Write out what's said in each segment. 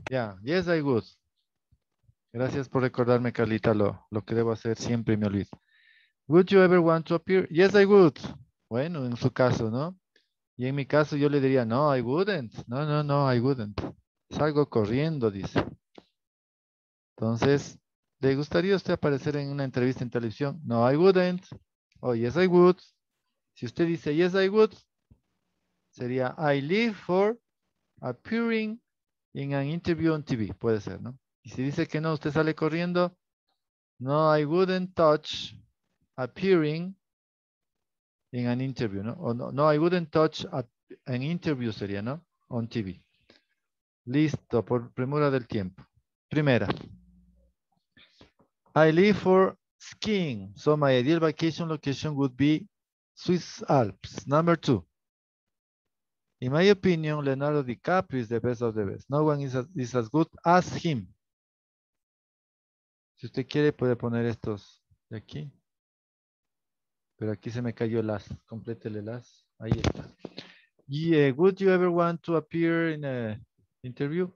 Yeah, yes, I would. Gracias por recordarme, Carlita, lo que debo hacer siempre y me olvido. Would you ever want to appear? Yes, I would. Bueno, en su caso, ¿no? Y en mi caso yo le diría, no, I wouldn't. No, no, no, I wouldn't. Salgo corriendo, dice. Entonces, ¿le gustaría a usted aparecer en una entrevista en televisión? No, I wouldn't. Oh, yes, I would. Si usted dice, yes, I would, sería, I live for appearing in an interview on TV. Puede ser, ¿no? Y si dice que no, usted sale corriendo, no, I wouldn't touch appearing in an interview, ¿no? O no, no, I wouldn't touch an interview sería, ¿no? On TV. Listo, por premura del tiempo. Primera. I live for skiing, so my ideal vacation location would be Swiss Alps. Number 2. In my opinion, Leonardo DiCaprio is the best of the best. No one is as good as him. Si usted quiere, puede poner estos de aquí. Pero aquí se me cayó el as. Complétele el as. Ahí está. Yeah, would you ever want to appear in an interview?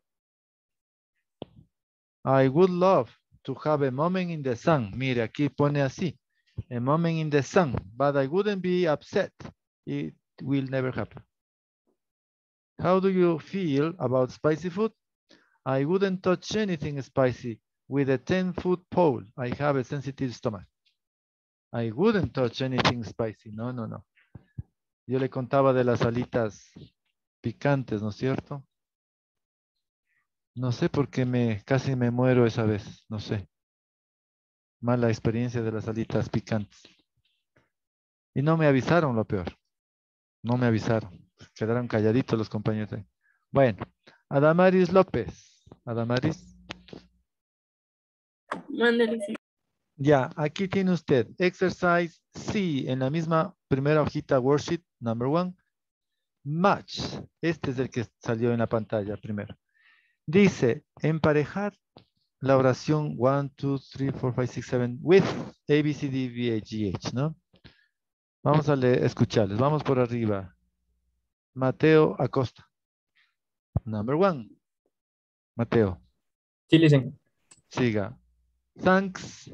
I would love to have a moment in the sun. Mire, aquí pone así. A moment in the sun. But I wouldn't be upset. It will never happen. How do you feel about spicy food? I wouldn't touch anything spicy with a 10-foot pole. I have a sensitive stomach. I wouldn't touch anything spicy. No, no, no. Yo le contaba de las alitas picantes, ¿no es cierto? No sé por qué casi me muero esa vez. No sé. Mala experiencia de las alitas picantes. Y no me avisaron lo peor. No me avisaron. Quedaron calladitos los compañeros ahí. Bueno, Adamaris López. Adamaris. Mándale, sí. Ya, aquí tiene usted exercise C en la misma primera hojita worksheet number 1. Match. Este es el que salió en la pantalla primero. Dice, emparejar la oración 1, 2, 3, 4, 5, 6, 7 with A, B, C, D, V, A, G, H, ¿no? Vamos a escucharles. Vamos por arriba. Mateo Acosta. Number 1. Mateo. Sí, listen. Siga. Thanks.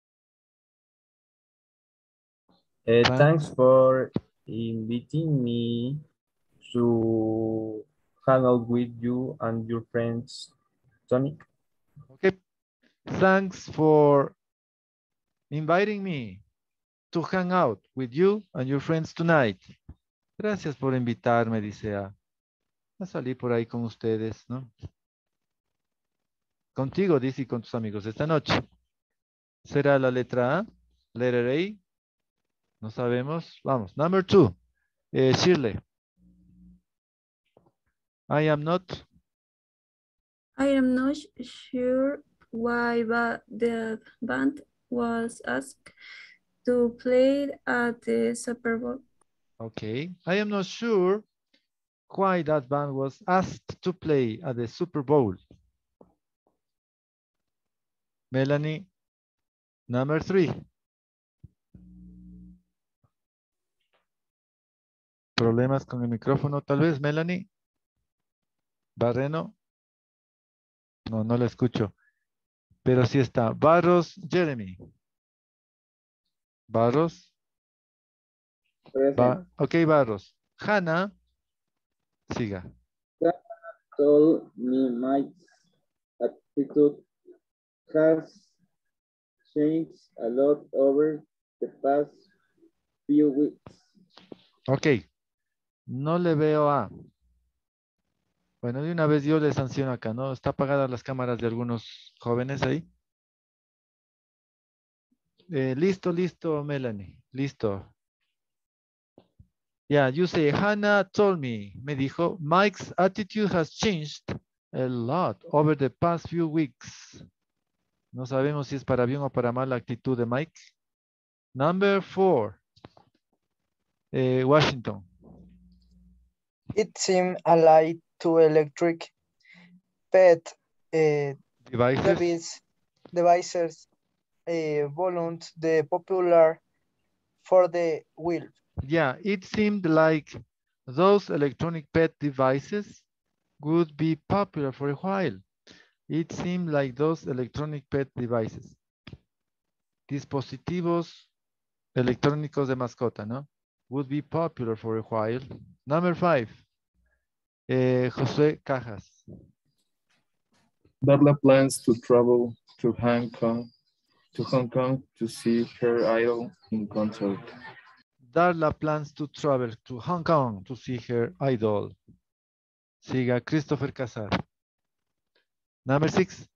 Thanks for inviting me to hang out with you and your friends, Tony. Okay. Thanks for inviting me to hang out with you and your friends tonight. Gracias por invitarme, dice a salir por ahí con ustedes, ¿no? Contigo, dice, y con tus amigos esta noche. ¿Será la letra A? Letter A. No sabemos. Vamos. Number 2. Shirley. I am not. I am not sure why the band was asked to play at the Super Bowl. Okay. I am not sure why that band was asked to play at the Super Bowl. Melanie. Number 3. Problemas con el micrófono, tal vez, Melanie. Barreno. No, no la escucho. Pero sí está. Barros, Jeremy. Barros. Ok, Barros. Hannah. Siga. Told me my attitude has changed a lot over the past few weeks. Ok. No le veo a. Bueno, de una vez yo le sanciono acá, ¿no? ¿Está apagadas las cámaras de algunos jóvenes ahí? Listo, listo, Melanie. Listo. Yeah, you say, Hannah told me. Me dijo, Mike's attitude has changed a lot over the past few weeks. No sabemos si es para bien o para mal la actitud de Mike. Number 4. Washington. It seemed allied to electric pet devices volunt the popular for the wheel. Yeah, it seemed like those electronic pet devices would be popular for a while. It seemed like those electronic pet devices. Dispositivos electrónicos de mascota, ¿no? Would be popular for a while. Number 5. José Cajas. Darla plans to travel to Hong Kong to see her idol in concert. Darla plans to travel to Hong Kong to see her idol. Siga Christopher Casar. Number 6.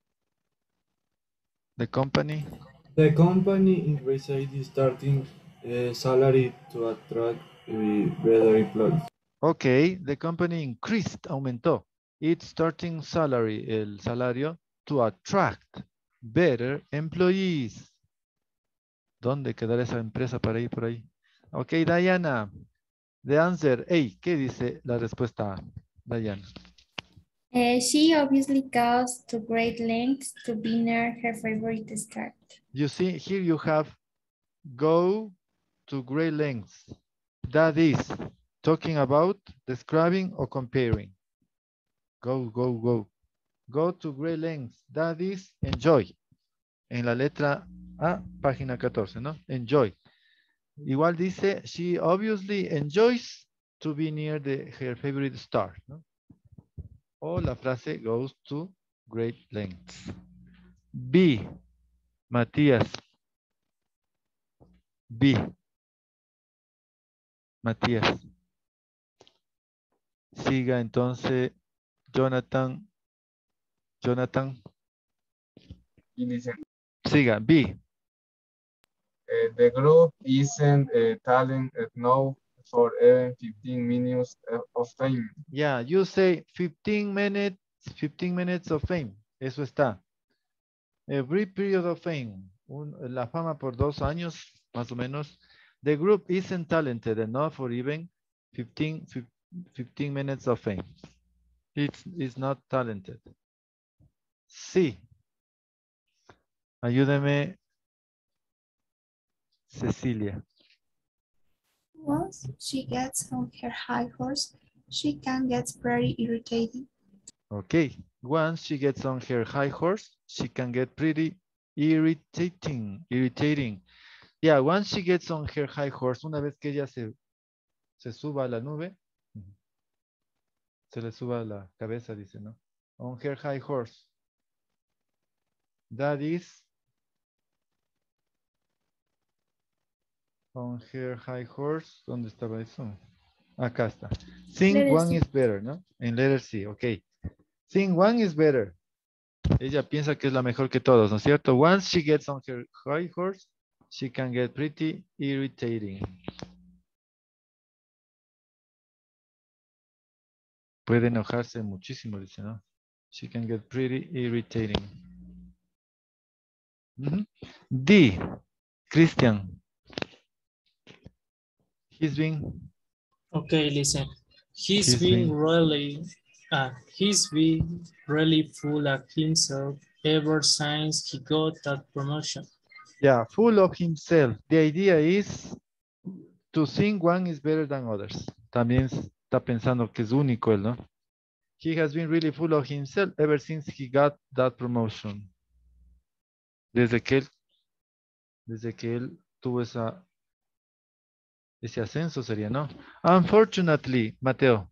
The company. The company increased its starting salary to attract better employees. Okay, the company increased, aumentó. Its starting salary, el salario, to attract better employees. ¿Dónde quedará esa empresa para ir por ahí? Ok, Diana. The answer A. ¿Qué dice la respuesta A? Diana. She obviously goes to great lengths to be near her favorite star. You see, here you have go to great lengths. That is talking about describing or comparing. Go, go, go. Go to great lengths. That is enjoy. En la letra A, página 14, ¿no? Enjoy. Igual dice, she obviously enjoys to be near her favorite star, ¿no? O la frase goes to great lengths. B, Matías. B, Matías. Siga entonces, Jonathan. Jonathan. Y dice, Siga, B. the group isn't talent enough for even 15 minutes of fame. Yeah, you say 15 minutes of fame. Eso está. A brief period of fame. La fama por 2 años, más o menos. The group isn't talented enough for even 15 minutes of fame. It's not talented. Sí. Ayúdeme, Cecilia. Once she gets on her high horse, she can get pretty irritating. Okay. Once she gets on her high horse, she can get pretty irritating. Yeah, once she gets on her high horse, una vez que ella se suba a la nube, se le suba a la cabeza, dice, ¿no? On her high horse. That is on her high horse. ¿Dónde estaba eso? Acá está. Think Letter one C. is better, ¿no? En letter C, ok. Think one is better. Ella piensa que es la mejor que todos, ¿no es cierto? Once she gets on her high horse, she can get pretty irritating. Puede enojarse muchísimo, dice, ¿no? She can get pretty irritating. D. Christian. He's been Okay, listen. He's been really full of himself ever since he got that promotion. Yeah, full of himself. The idea is to think one is better than others. También está pensando que es único él, ¿no? He has been really full of himself ever since he got that promotion. Desde que él tuvo ese ascenso sería, ¿no? Unfortunately, Mateo.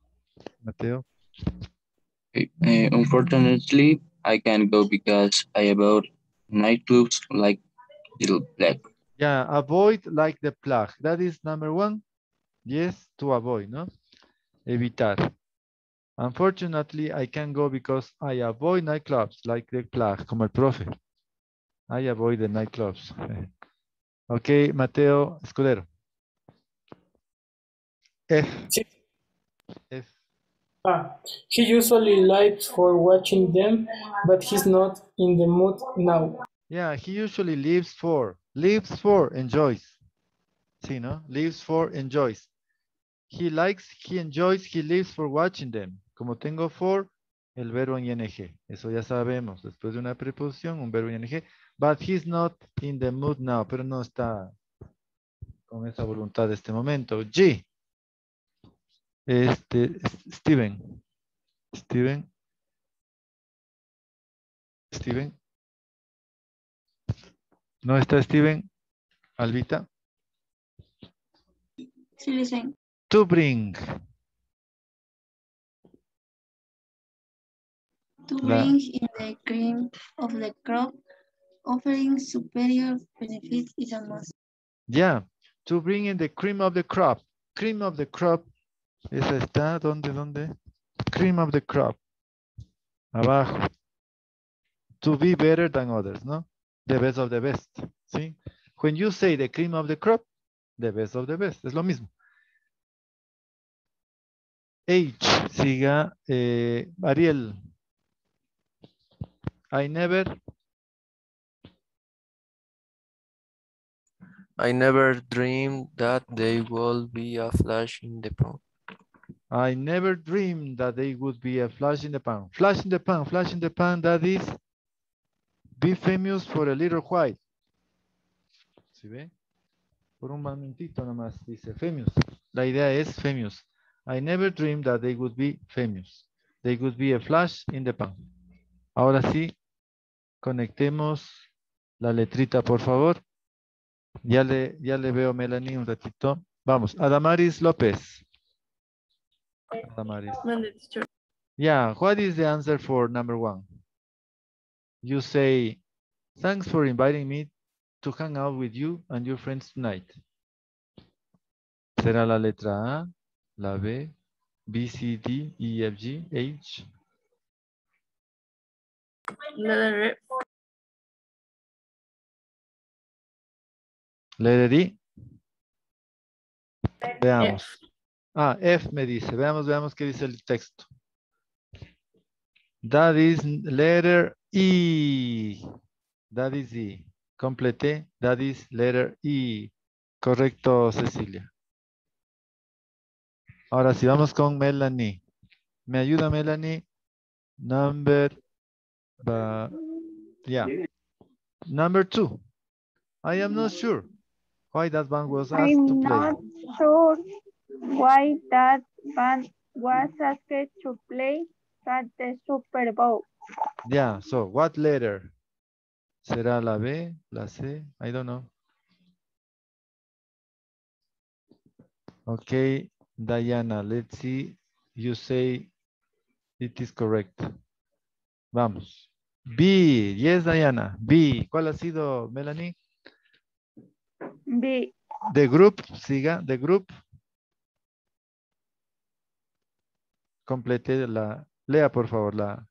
Unfortunately, I can't go because I avoid nightclubs like Little Black. Yeah, avoid like the plague. That is number 1. Yes, to avoid, ¿no? Evitar. Unfortunately, I can't go because I avoid nightclubs like the plague, como el profe. I avoid the nightclubs. Ok, Mateo Escudero. F. Sí. F. He usually likes for watching them, but he's not in the mood now. Yeah, he usually lives for, enjoys. Sí, ¿no? Lives for, enjoys. He likes, he enjoys, he lives for watching them. Como tengo for, el verbo en ing. Eso ya sabemos. Después de una preposición, un verbo en ing. But he's not in the mood now. Pero no está con esa voluntad de este momento. G. Steven. Steven. ¿No está Steven? Albita. Sí, listen. To bring. To bring in the cream of the crop, offering superior benefits is a must. Yeah, to bring in the cream of the crop. Cream of the crop. Esa está, ¿dónde? Cream of the crop. Abajo. To be better than others, ¿no? The best of the best, ¿sí? When you say the cream of the crop, the best of the best, es lo mismo. H, siga, Ariel. I never dreamed that they would be a flash in the pan. I never dreamed that they would be a flash in the pan. Flash in the pan, flash in the pan, that is be famous for a little while. ¿Sí ve? Por un momentito nomás dice famous. La idea es famous. I never dreamed that they would be famous. They would be a flash in the pan. Ahora sí, conectemos la letrita, por favor. Ya le veo, Melanie, un ratito. Vamos, Adamaris López. Adamaris. Yeah, what is the answer for number 1? You say, thanks for inviting me to hang out with you and your friends tonight. ¿Será la letra A, la B, B, C, D, E, F, G, H? Letter Letter D. Veamos. Ah, F me dice. Veamos qué dice el texto. That is letter E. That is E. Complete. That is letter E. Correcto, Cecilia. Ahora sí, vamos con Melanie. ¿Me ayuda, Melanie? Number 2. I am not sure why that band was asked to play. I'm not sure why that band was asked to play at the Super Bowl. Yeah, so what letter? ¿Será la B, la C? I don't know. Okay, Diana, let's see. You say it is correct. Vamos. B, yes, Diana. B. ¿Cuál ha sido, Melanie? B. The group, siga, the group. Complete la, lea por favor la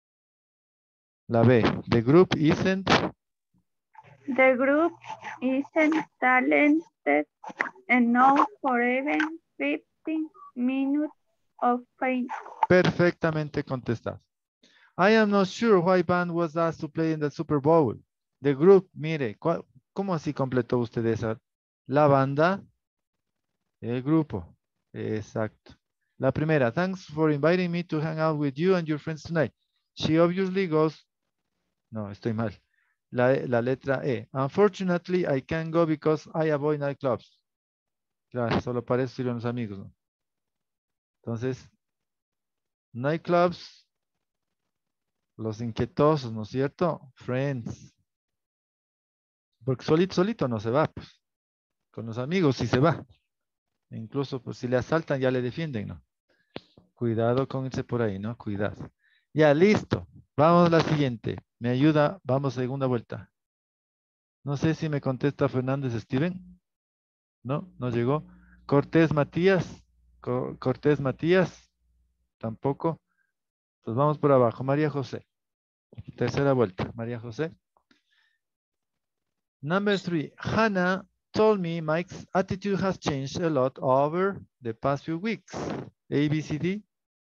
B. The group isn't. The group isn't talented enough for even 15 minutes of fame. Perfectamente contestado. I am not sure why band was asked to play in the Super Bowl. The group, mire, ¿cómo así completó usted esa? La banda, el grupo. Exacto. La primera, thanks for inviting me to hang out with you and your friends tonight. She obviously goes, no, estoy mal. La letra E. Unfortunately, I can't go because I avoid nightclubs. Claro, solo para eso sirven los amigos, ¿no? Entonces, nightclubs, los inquietosos, ¿no es cierto? Friends. Porque solito no se va, pues. Con los amigos sí se va. Incluso, pues, si le asaltan, ya le defienden, ¿no? Cuidado con irse por ahí, ¿no? Cuidado. Ya, listo. Vamos a la siguiente. ¿Me ayuda? Vamos, segunda vuelta. No sé si me contesta Fernández Steven. No, no llegó. Cortés Matías. Cortés Matías. Tampoco. Pues vamos por abajo. María José. Tercera vuelta. María José. Number 3. Hannah told me Mike's attitude has changed a lot over the past few weeks. A, B, C, D.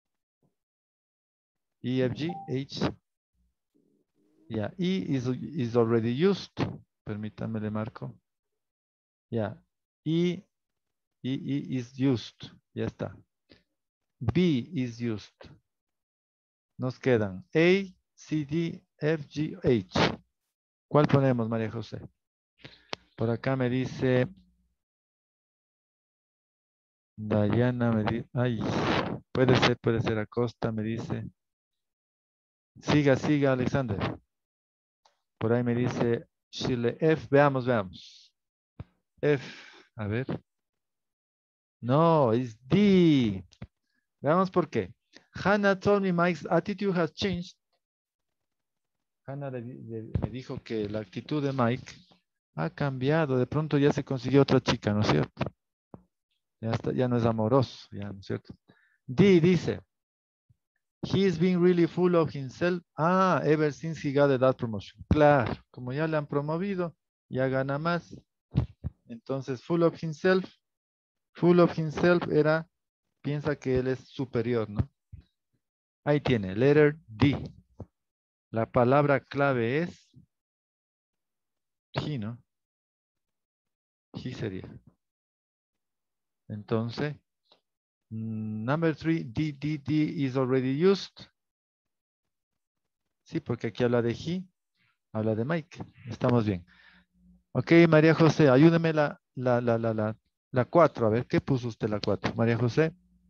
E, F, G, H. Yeah, E is already used. Permítame le marco. Yeah, E is used. Ya está. B is used. Nos quedan A, C, D, F, G, H. ¿Cuál ponemos, María José? Por acá me dice Dayana, me dice, ay, puede ser Acosta, me dice. Siga, Alexander. Por ahí me dice Chile F. Veamos. F. A ver. No, es D. Veamos por qué. Hannah told me Mike's attitude has changed. Hannah me dijo que la actitud de Mike ha cambiado. De pronto ya se consiguió otra chica, ¿no es cierto? Ya no es amoroso, ya, ¿no es cierto? D dice, he's been really full of himself. Ever since he got that promotion. Claro, como ya le han promovido, ya gana más. Entonces, full of himself era, piensa que él es superior, ¿no? Ahí tiene, letter D. La palabra clave es he, ¿no? He sería. Entonces, number 3, D is already used. Sí, porque aquí habla de he, habla de Mike. Estamos bien. Ok, María José, ayúdeme la 4. A ver, ¿qué puso usted la 4? María José.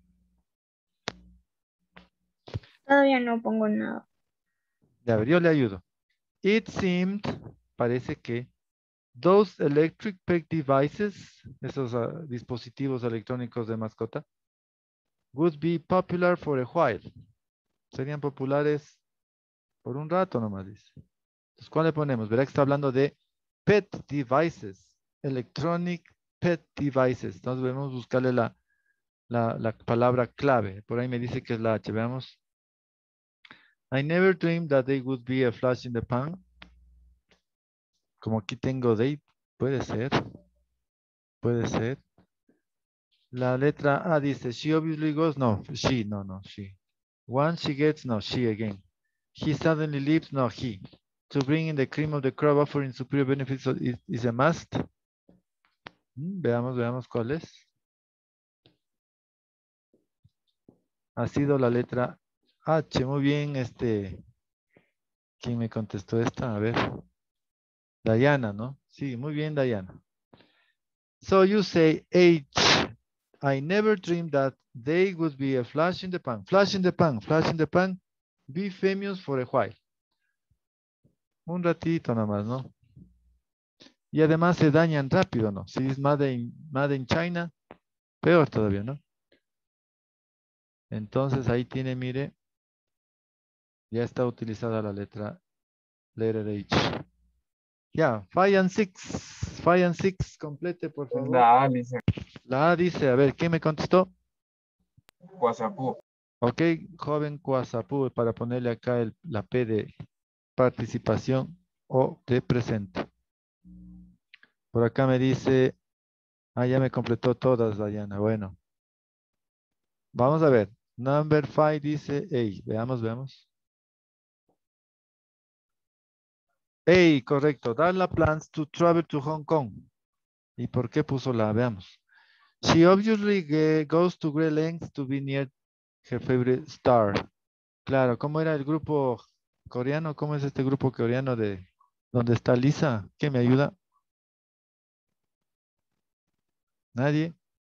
Todavía no pongo nada. A ver, yo le ayudo. It seemed, parece que, those electric pet devices, esos dispositivos electrónicos de mascota, would be popular for a while. Serían populares por un rato nomás, dice. Entonces, ¿cuál le ponemos? Verá que está hablando de pet devices, electronic pet devices. Entonces debemos buscarle la palabra clave. Por ahí me dice que es la H. Veamos. I never dreamed that they would be a flash in the pan. Como aquí tengo they, puede ser. Puede ser. La letra A dice, she obviously goes, no, she, no, she. Once she gets, no, she again. He suddenly leaves, no, he. To bring in the cream of the crop offering superior benefits is a must. Veamos cuál es. Ha sido la letra H. Muy bien, ¿quién me contestó esta? A ver. Diana, ¿no? Sí, muy bien, Diana. So you say H. I never dreamed that they would be a flash in the pan. Flash in the pan, flash in the pan. Be famous for a while. Un ratito nada más, ¿no? Y además se dañan rápido, ¿no? Si es made in China, peor todavía, ¿no? Entonces ahí tiene, mire, ya está utilizada la letter H. Ya, 5 and 6. 5 and 6, complete, por favor. La A dice. La A dice, a ver, ¿quién me contestó? Guasapú. Ok, joven Guasapú, para ponerle acá la P de participación o de presente. Por acá me dice, ya me completó todas, Dayana. Bueno. Vamos a ver. Number 5 dice, veamos. Correcto. Darla plans to travel to Hong Kong. ¿Y por qué puso la? Veamos. She obviously goes to great lengths to be near her favorite star. Claro, ¿cómo era el grupo coreano? ¿Cómo es este grupo coreano de donde está Lisa? ¿Quién me ayuda? ¿Nadie?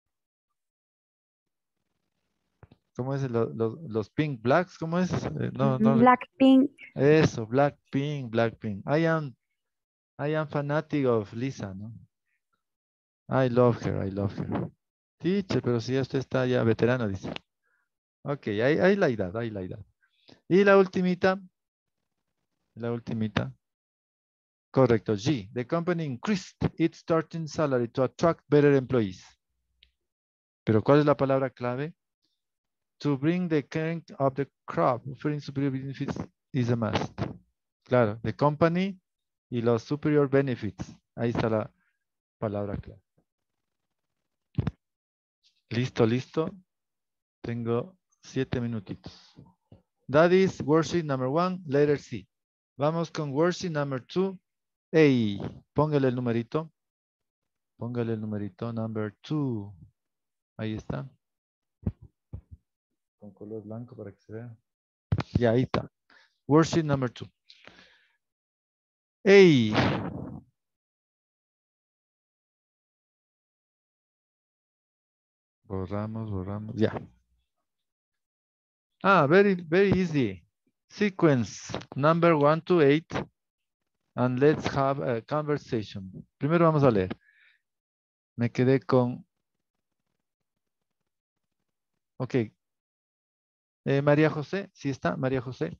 ¿Cómo es los Pink Blacks? ¿Cómo es? No. Blackpink. Eso, Blackpink. I am fanatic of Lisa, ¿no? I love her. Teacher, pero si usted está ya veterano, dice. Ok, hay la edad. Y la ultimita. Correcto, G. The company increased its starting salary to attract better employees. Pero ¿cuál es la palabra clave? To bring the king of the crop, offering superior benefits is a must. Claro, the company y los superior benefits. Ahí está la palabra clave. Listo. Tengo 7 minutitos. That is worksheet number 1, letter C. Vamos con worksheet number 2. Póngale el numerito. Number 2. Ahí está. Con color blanco para que se vea. Ya, ahí está. Worksheet number 2. Borramos. Ya. Very easy. Sequence number 1 to 8. And let's have a conversation. Primero vamos a leer. Me quedé con... Ok. María José, ¿sí está? María José.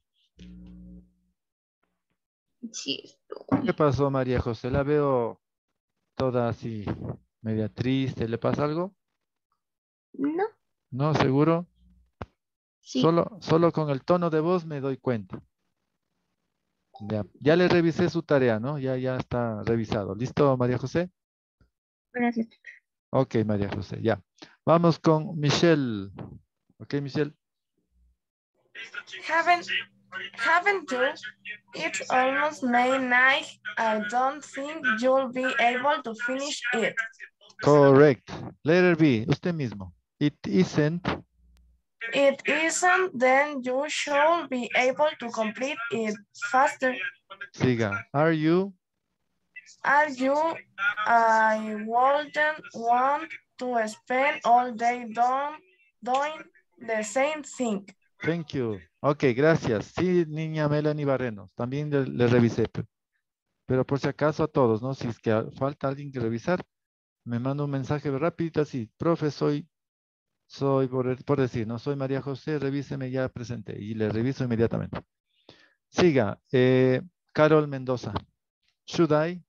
Sí. ¿Qué pasó, María José? La veo toda así, media triste. ¿Le pasa algo? No. ¿No? ¿Seguro? Sí. Solo con el tono de voz me doy cuenta. Ya le revisé su tarea, ¿no? Ya está revisado. ¿Listo, María José? Gracias. Ok, María José, ya. Vamos con Michelle. Ok, Michelle. Haven't you? It's almost midnight. I don't think you'll be able to finish it. Correct. Letter B, usted mismo. It isn't. It isn't, then you should be able to complete it faster. Siga. Are you? Are you? I wouldn't want to spend all day doing the same thing. Thank you. Ok, gracias. Sí, niña Melanie Barrenos. También le revisé. Pero por si acaso a todos, ¿no? Si es que falta alguien que revisar, me manda un mensaje rapidito así. Profe, soy por decir, no soy María José, revíseme, ya presenté. Y le reviso inmediatamente. Siga. Carol Mendoza. Should I?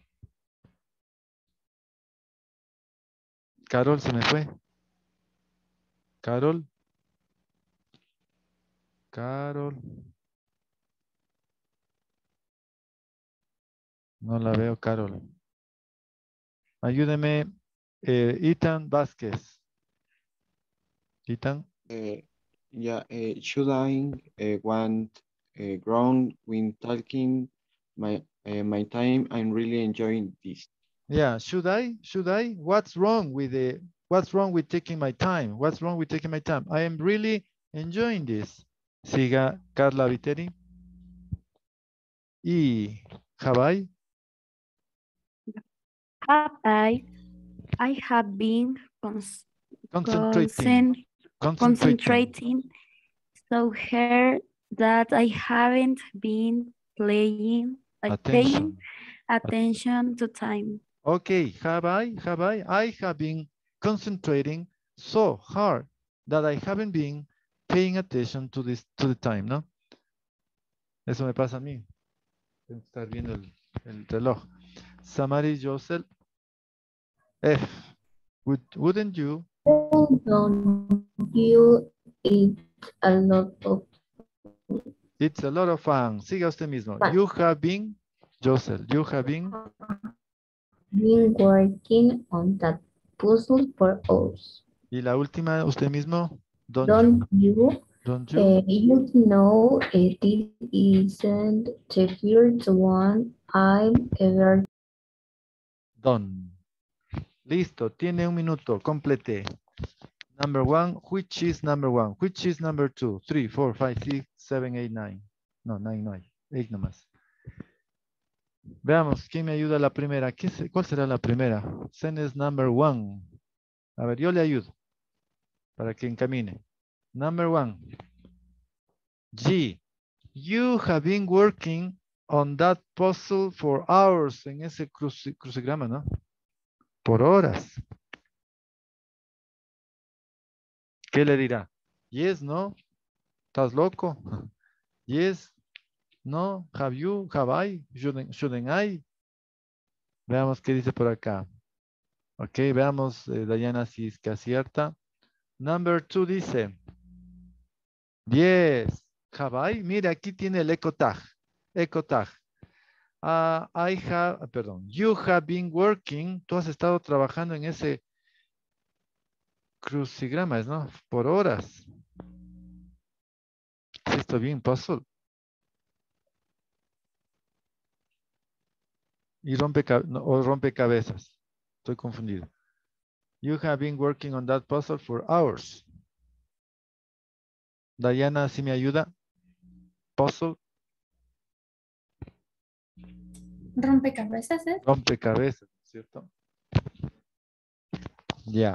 Carol, se me fue. Carol. No la veo, Carol. Ayúdeme. Ethan Vázquez. Ethan. Should I want ground when talking my time? I'm really enjoying this. Yeah, should I? What's wrong with taking my time? What's wrong with taking my time? I am really enjoying this. Siga Carla Viteri. Y have I? I have been Concentrating. so hard that I haven't been paying attention to time. Okay, have I? I have been concentrating so hard that I haven't been paying attention to the time, ¿no? Eso me pasa a mí. Tengo que estar viendo el reloj. Samari Josel. F. Wouldn't you? Don't you eat a lot of food? It's a lot of fun. Siga usted mismo. You have been, Josel, you have been working on that puzzle for hours. Y la última, usted mismo. Don't you? You know it isn't the first one I'm ever done. Listo, tiene un minuto, complete. Number one, which is number one? Which is number 2, 3, 4, 5, 6, 7, 8, 9. No, 9 no hay, 8 nomás. Veamos, ¿quién me ayuda a la primera? ¿Cuál será la primera? Sen es number 1. A ver, yo le ayudo para que encamine. Number 1. G. You have been working on that puzzle for hours. En ese crucigrama, ¿no? Por horas. ¿Qué le dirá? Yes, no. ¿Estás loco? Yes, no. Have you, have I, shouldn't I? Veamos qué dice por acá. Ok, veamos, Dayana, si es que acierta. Number 2 dice. Yes. Have I? Mire, aquí tiene el eco tag. Eco tag. You have been working. Tú has estado trabajando en ese crucigramas, ¿no? Por horas. Sí, estoy bien, puzzle. Y rompecabezas. Estoy confundido. You have been working on that puzzle for hours. Diana, ¿sí me ayuda? Puzzle. Rompecabezas, ¿eh? Rompecabezas, ¿cierto? Ya.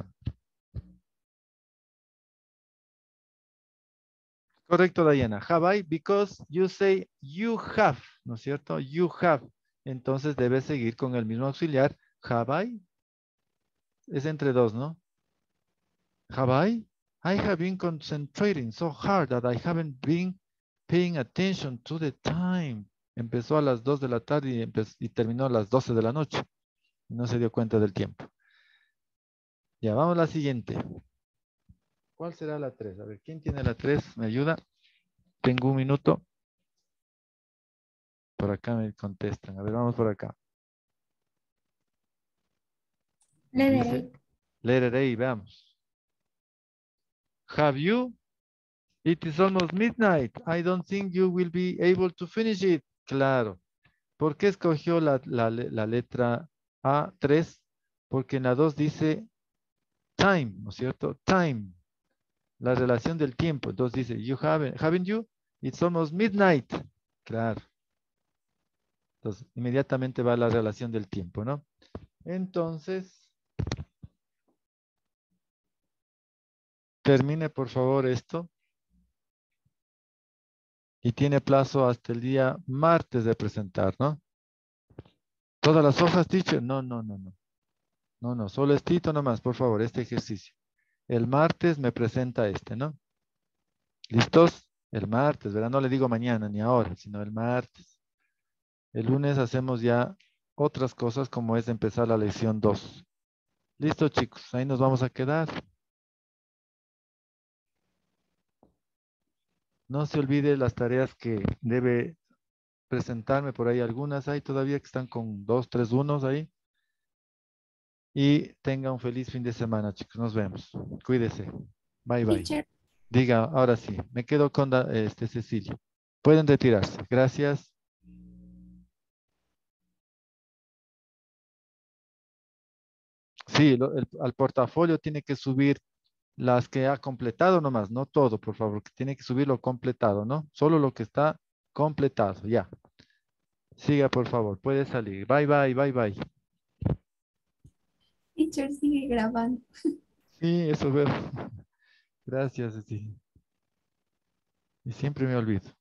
Correcto, Diana. Have I? Because you say you have, ¿no es cierto? You have. entonces debe seguir con el mismo auxiliar. Have I? Es entre dos, ¿no? Have I? I have been concentrating so hard that I haven't been paying attention to the time. Empezó a las 2 de la tarde y terminó a las 12 de la noche. No se dio cuenta del tiempo. Ya, vamos a la siguiente. ¿Cuál será la 3? A ver, ¿quién tiene la 3? ¿Me ayuda? Tengo un minuto. Por acá me contestan. A ver, vamos por acá. Letter A. Letter A, veamos. Have you? It is almost midnight. I don't think you will be able to finish it. Claro. ¿Por qué escogió la letra A3? Porque en la 2 dice time, ¿no es cierto? Time. La relación del tiempo. Entonces dice, haven't you? It's almost midnight. Claro. Entonces, inmediatamente va la relación del tiempo, ¿no? Entonces, termine por favor esto. Y tiene plazo hasta el día martes de presentar, ¿no? ¿Todas las hojas, teacher? No. No, solo escrito nomás, por favor, este ejercicio. El martes me presenta este, ¿no? ¿Listos? El martes, ¿verdad? No le digo mañana ni ahora, sino el martes. El lunes hacemos ya otras cosas como es empezar la lección 2. Listo, chicos, ahí nos vamos a quedar. No se olvide las tareas que debe presentarme por ahí. Algunas hay todavía que están con 2, 3 unos ahí. Y tenga un feliz fin de semana, chicos. Nos vemos. Cuídese. Bye, bye. Teacher. Diga, ahora sí. Me quedo con Cecilia. Pueden retirarse. Gracias. Sí, al portafolio tiene que subir las que ha completado nomás, no todo, por favor, que tiene que subir lo completado, ¿no? Solo lo que está completado, ya. Siga, por favor, puede salir. Bye, bye, bye, bye. Teacher sigue grabando. Sí, eso veo. Gracias, sí. Y siempre me olvido.